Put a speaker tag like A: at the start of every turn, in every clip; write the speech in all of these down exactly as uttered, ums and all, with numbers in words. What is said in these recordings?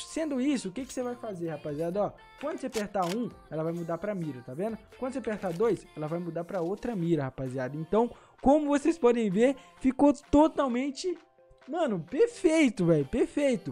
A: sendo isso, o que, que você vai fazer, rapaziada? Ó, quando você apertar um, ela vai mudar pra mira, tá vendo? Quando você apertar dois, ela vai mudar pra outra mira, rapaziada. Então, como vocês podem ver, ficou totalmente, mano, perfeito, velho, perfeito.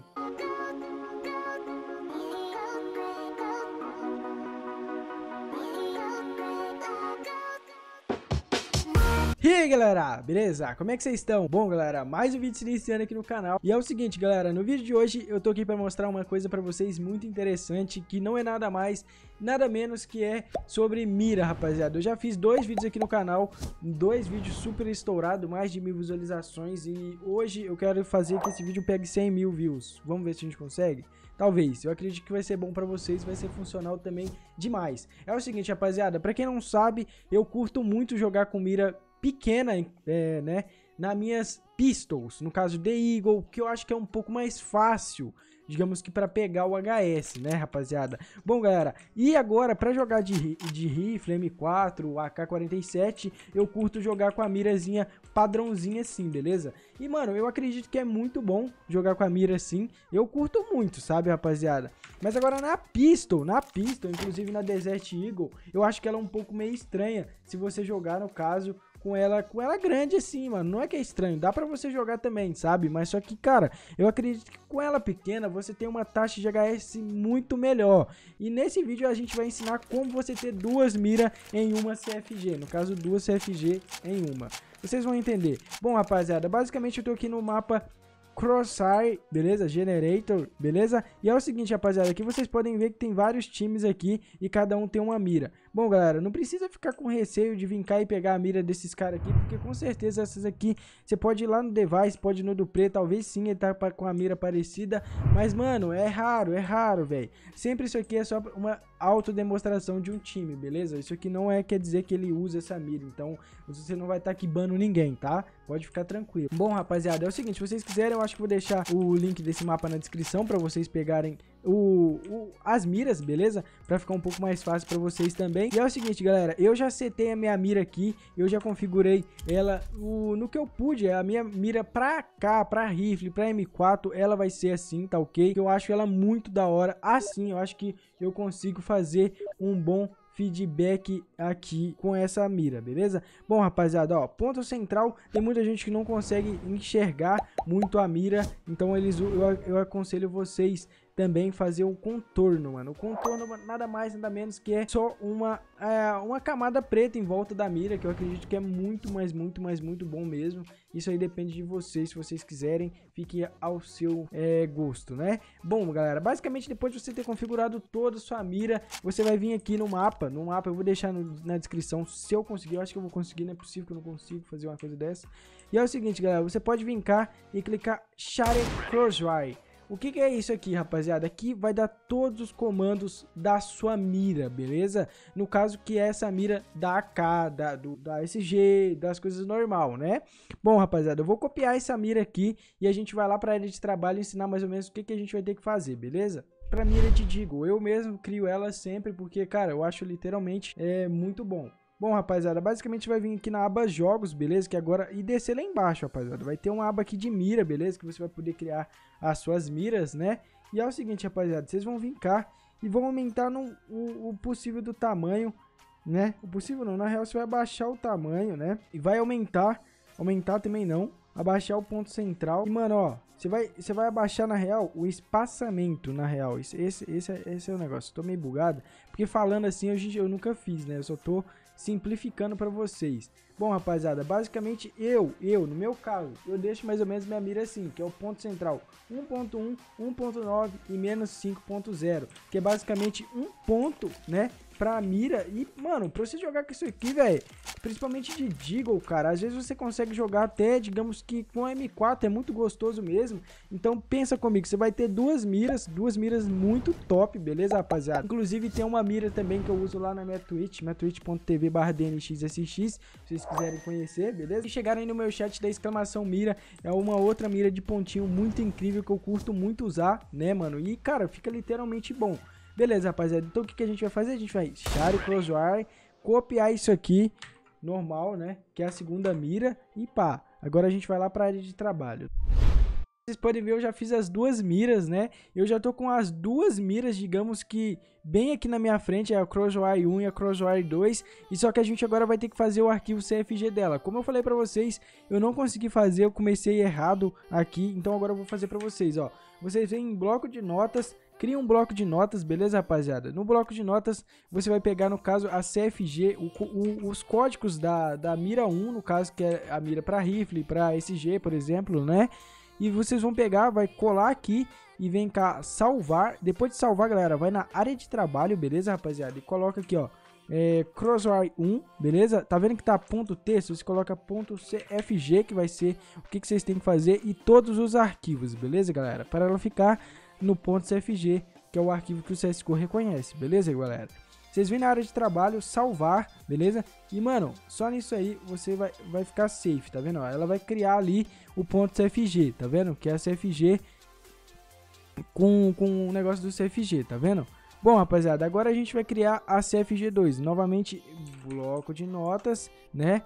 A: E aí galera, beleza? Como é que vocês estão? Bom galera, mais um vídeo se iniciando aqui no canal. E é o seguinte galera, no vídeo de hoje eu tô aqui pra mostrar uma coisa pra vocês muito interessante, que não é nada mais, nada menos que é sobre mira, rapaziada. Eu já fiz dois vídeos aqui no canal, dois vídeos super estourados, mais de mil visualizações. E hoje eu quero fazer que esse vídeo pegue cem mil views. Vamos ver se a gente consegue? Talvez, eu acredito que vai ser bom pra vocês, vai ser funcional também demais. É o seguinte rapaziada, pra quem não sabe, eu curto muito jogar com mira pequena, é, né, nas minhas pistols, no caso The Eagle, que eu acho que é um pouco mais fácil, digamos que para pegar o H S, né, rapaziada. Bom, galera, e agora para jogar de, de rifle, M quatro, A K quarenta e sete, eu curto jogar com a mirazinha padrãozinha assim, beleza? E, mano, eu acredito que é muito bom jogar com a mira assim, eu curto muito, sabe, rapaziada? Mas agora na pistol, na pistol, inclusive na Desert Eagle, eu acho que ela é um pouco meio estranha, se você jogar, no caso, com ela, com ela grande assim, mano. Não é que é estranho, dá pra você jogar também, sabe? Mas só que, cara, eu acredito que com ela pequena você tem uma taxa de H S muito melhor. E nesse vídeo a gente vai ensinar como você ter duas miras em uma C F G. No caso, duas C F G em uma. Vocês vão entender. Bom, rapaziada, basicamente eu tô aqui no mapa Crosshair, beleza? Generator, beleza? E é o seguinte, rapaziada, aqui vocês podem ver que tem vários times aqui e cada um tem uma mira. Bom, galera, não precisa ficar com receio de vir cá e pegar a mira desses caras aqui, porque com certeza essas aqui, você pode ir lá no device, pode ir no Dupré, talvez sim ele tá com a mira parecida, mas, mano, é raro, é raro, velho. Sempre isso aqui é só uma autodemonstração de um time, beleza? Isso aqui não é quer dizer que ele usa essa mira, então você não vai estar tá quibando ninguém, tá? Pode ficar tranquilo. Bom, rapaziada, é o seguinte, se vocês quiserem, eu acho que vou deixar o link desse mapa na descrição para vocês pegarem o, o, as miras, beleza? Para ficar um pouco mais fácil para vocês também. E é o seguinte, galera, eu já setei a minha mira aqui, eu já configurei ela o, no que eu pude, a minha mira pra cá, pra rifle, pra M quatro, ela vai ser assim, tá ok? Eu acho ela muito da hora, assim, eu acho que eu consigo fazer um bom feedback aqui com essa mira, beleza? Bom, rapaziada, ó, ponto central, tem muita gente que não consegue enxergar muito a mira, então eles, eu, eu aconselho vocês também fazer um contorno, mano. O contorno nada mais, nada menos que é só uma, é, uma camada preta em volta da mira, que eu acredito que é muito, mais, muito, mais, muito bom mesmo. Isso aí depende de vocês, se vocês quiserem, fique ao seu é, gosto, né? Bom, galera, basicamente depois de você ter configurado toda a sua mira, você vai vir aqui no mapa, no mapa eu vou deixar no, na descrição se eu conseguir, eu acho que eu vou conseguir, não é possível que eu não consigo fazer uma coisa dessa. E é o seguinte, galera, você pode vir cá e clicar Share Crosshair. O que, que é isso aqui, rapaziada? Aqui vai dar todos os comandos da sua mira, beleza? No caso que é essa mira da A K, da, do, da S G, das coisas normal, né? Bom, rapaziada, eu vou copiar essa mira aqui e a gente vai lá para a área de trabalho ensinar mais ou menos o que, que a gente vai ter que fazer, beleza? Pra mira de Deagle, eu mesmo crio ela sempre porque, cara, eu acho literalmente é muito bom. Bom, rapaziada, basicamente vai vir aqui na aba jogos, beleza? Que agora, e descer lá embaixo, rapaziada, vai ter uma aba aqui de mira, beleza? Que você vai poder criar as suas miras, né? E é o seguinte, rapaziada, vocês vão vir cá e vão aumentar no, o, o possível do tamanho, né? O possível não, na real você vai abaixar o tamanho, né? E vai aumentar, aumentar também não, abaixar o ponto central. E, mano, ó, você vai, você vai abaixar, na real, o espaçamento, na real. Esse, esse, esse, é, esse é o negócio. Tô meio bugado, porque falando assim, eu, eu nunca fiz, né? Eu só tô simplificando pra vocês. Bom, rapaziada, basicamente eu, eu, no meu caso, eu deixo mais ou menos minha mira assim, que é o ponto central um ponto um, um ponto nove e menos cinco ponto zero, que é basicamente um ponto, né? Pra mira. E, mano, pra você jogar com isso aqui, velho, principalmente de Deagle, cara, às vezes você consegue jogar até, digamos que com M quatro, é muito gostoso mesmo. Então pensa comigo, você vai ter duas miras, duas miras muito top, beleza, rapaziada? Inclusive tem uma mira também que eu uso lá na minha Twitch, minha twitch ponto tv barra D N X S X, se vocês quiserem conhecer, beleza? E chegarem no meu chat da exclamação mira, é uma outra mira de pontinho muito incrível que eu curto muito usar, né, mano? E, cara, fica literalmente bom. Beleza, rapaziada, então o que, que a gente vai fazer? A gente vai Share Crosshair, copiar isso aqui, normal, né, que é a segunda mira, e pá, agora a gente vai lá para a área de trabalho. Vocês podem ver, eu já fiz as duas miras, né? Eu já tô com as duas miras, digamos que bem aqui na minha frente, é a Crosswire um e a Crosswire dois. E só que a gente agora vai ter que fazer o arquivo C F G dela. Como eu falei pra vocês, eu não consegui fazer, eu comecei errado aqui. Então agora eu vou fazer pra vocês, ó. Vocês vêm em bloco de notas, cria um bloco de notas, beleza, rapaziada? No bloco de notas, você vai pegar, no caso, a C F G, o, o, os códigos da, da mira um, no caso, que é a mira pra rifle, pra S G, por exemplo, né? E vocês vão pegar, vai colar aqui e vem cá salvar. Depois de salvar, galera, vai na área de trabalho, beleza, rapaziada? E coloca aqui, ó, é, Crosswire um, beleza? Tá vendo que tá ponto .t? Você coloca ponto C F G, que vai ser o que, que vocês têm que fazer, e todos os arquivos, beleza, galera? Para ela ficar no ponto C F G, que é o arquivo que o C S G O reconhece, beleza, galera? Vocês vêm na área de trabalho, salvar, beleza? E, mano, só nisso aí você vai, vai ficar safe, tá vendo? Ela vai criar ali o ponto C F G, tá vendo? Que é a C F G com, com o negócio do C F G, tá vendo? Bom, rapaziada, agora a gente vai criar a C F G dois. Novamente, bloco de notas, né?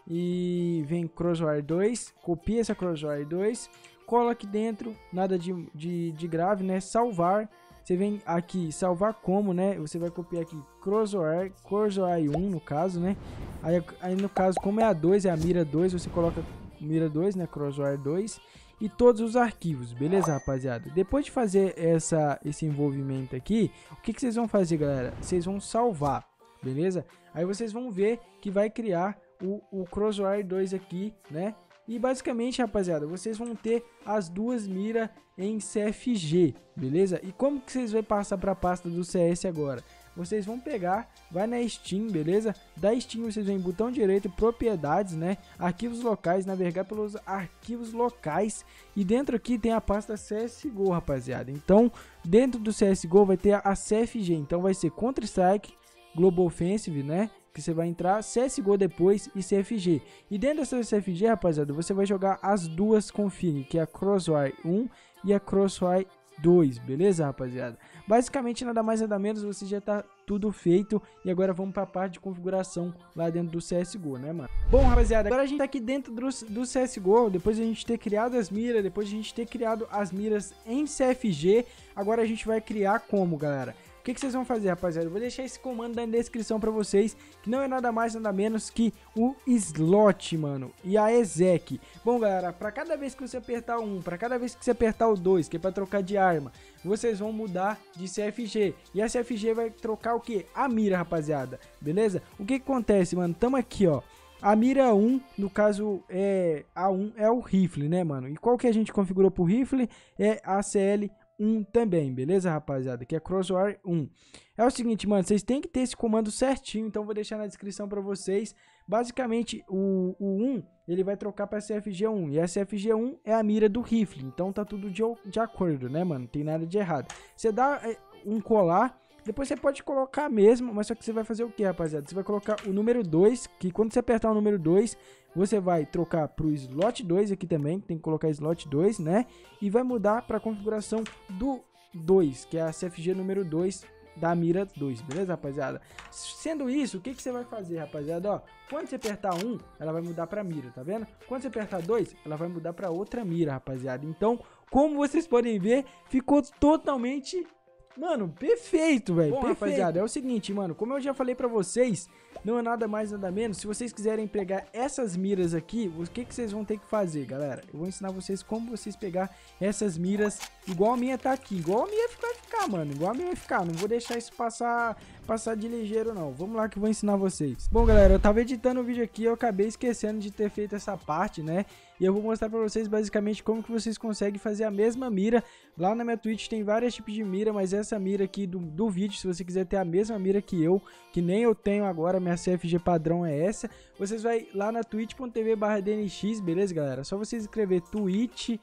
A: E vem Crosswire dois, copia essa Crosswire dois, cola aqui dentro, nada de, de, de grave, né? Salvar. Você vem aqui, salvar como, né? Você vai copiar aqui Crosswire, Crosswire um, no caso, né? Aí, aí no caso, como é a dois, é a mira dois, você coloca mira dois, né? Crosswire dois. E todos os arquivos, beleza, rapaziada? Depois de fazer essa, esse envolvimento aqui, o que, que vocês vão fazer, galera? Vocês vão salvar, beleza? Aí vocês vão ver que vai criar o, o Crosswire dois aqui, né? E basicamente, rapaziada, vocês vão ter as duas miras em C F G, beleza? E como que vocês vão passar para a pasta do C S agora? Vocês vão pegar, vai na Steam, beleza? Da Steam vocês vêm em botão direito, propriedades, né? Arquivos locais, navegar pelos arquivos locais. E dentro aqui tem a pasta C S G O, rapaziada. Então, dentro do C S G O vai ter a C F G. Então vai ser Counter-Strike, Global Offensive, né? Que você vai entrar, C S G O depois e C F G. E dentro dessa C F G, rapaziada, você vai jogar as duas config, que é a Crosswire um e a Crosswire dois, beleza, rapaziada? Basicamente, nada mais nada menos, você já tá tudo feito. E agora vamos para a parte de configuração lá dentro do C S G O, né, mano? Bom, rapaziada, agora a gente tá aqui dentro do, do C S G O. Depois de a gente ter criado as miras, depois de a gente ter criado as miras em C F G, agora a gente vai criar como, galera? O que, que vocês vão fazer, rapaziada? Eu vou deixar esse comando na descrição pra vocês, que não é nada mais, nada menos que o slot, mano, e a exec. Bom, galera, pra cada vez que você apertar o um, pra cada vez que você apertar o dois, que é pra trocar de arma, vocês vão mudar de C F G. E a C F G vai trocar o que? A mira, rapaziada, beleza? O que que acontece, mano? Tamo aqui, ó. A mira um, no caso, é a um é o rifle, né, mano? E qual que a gente configurou pro rifle? É a C L um também, beleza, rapaziada? Que é Crosswire um. É o seguinte, mano, vocês têm que ter esse comando certinho, então vou deixar na descrição pra vocês. Basicamente, o, o um, ele vai trocar pra C F G um, e a C F G um é a mira do rifle, então tá tudo de, de acordo, né, mano? Não tem nada de errado. Você dá é, um colar, depois você pode colocar mesmo, mas só que você vai fazer o que, rapaziada? Você vai colocar o número dois, que quando você apertar o número dois, você vai trocar pro slot dois aqui também, tem que colocar slot dois, né? E vai mudar para a configuração do dois, que é a C F G número dois da mira dois, beleza, rapaziada? Sendo isso, o que, que você vai fazer, rapaziada? Ó, quando você apertar um, ela vai mudar para mira, tá vendo? Quando você apertar dois, ela vai mudar para outra mira, rapaziada. Então, como vocês podem ver, ficou totalmente... Mano, perfeito, velho. Perfeito, rapaziada. É o seguinte, mano. Como eu já falei pra vocês, não é nada mais, nada menos. Se vocês quiserem pegar essas miras aqui, o que, que vocês vão ter que fazer, galera? Eu vou ensinar vocês como vocês pegar essas miras igual a minha tá aqui. Igual a minha vai ficar, mano. Igual a minha vai ficar. Não vou deixar isso passar, passar de ligeiro, não. Vamos lá que eu vou ensinar vocês. Bom, galera, eu tava editando o vídeo aqui e eu acabei esquecendo de ter feito essa parte, né? E eu vou mostrar pra vocês basicamente como que vocês conseguem fazer a mesma mira. Lá na minha Twitch tem vários tipos de mira, mas essa mira aqui do, do vídeo, se você quiser ter a mesma mira que eu, que nem eu tenho agora, minha C F G padrão é essa, vocês vai lá na twitch ponto tv barra D N X, beleza, galera? Só vocês escrever twitch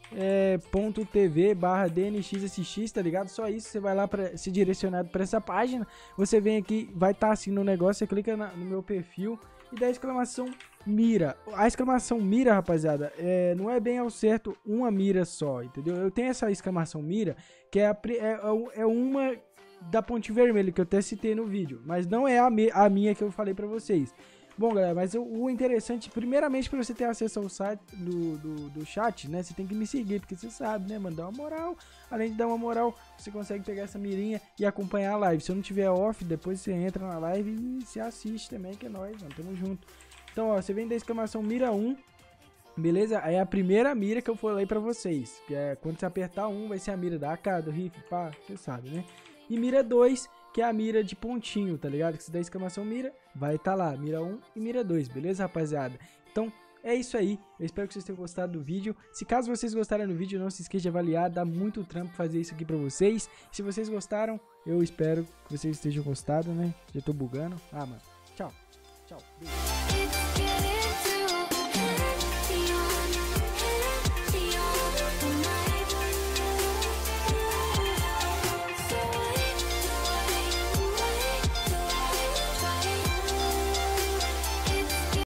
A: ponto tv barra D N X S X, tá ligado? Só isso, você vai lá para ser direcionado para essa página, você vem aqui, vai estar tá assim no negócio, você clica na, no meu perfil e dá a exclamação mira. A exclamação mira, rapaziada, é, não é bem ao certo uma mira só, entendeu? Eu tenho essa exclamação mira, que é, a, é, é uma da ponte vermelha, que eu até citei no vídeo, mas não é a, me, a minha que eu falei pra vocês. Bom, galera, mas o, o interessante, primeiramente, para você ter acesso ao site do, do, do chat, né? Você tem que me seguir, porque você sabe, né, mano? Dá uma moral. Além de dar uma moral, você consegue pegar essa mirinha e acompanhar a live. Se eu não tiver off, depois você entra na live e se assiste também, que é nóis, mano. Tamo junto. Então, ó, você vem da exclamação mira um. Beleza? Aí é a primeira mira que eu falei pra vocês. Que é quando você apertar um, vai ser a mira da A K, do rifle, pá, você sabe, né? E mira dois, que é a mira de pontinho, tá ligado? Que se der exclamação mira, vai estar tá lá, mira um e mira dois, beleza, rapaziada? Então, é isso aí, eu espero que vocês tenham gostado do vídeo. Se caso vocês gostaram do vídeo, não se esqueça de avaliar, dá muito trampo fazer isso aqui pra vocês. Se vocês gostaram, eu espero que vocês estejam gostado, né? Já tô bugando. Ah, mano, tchau, tchau, beijo.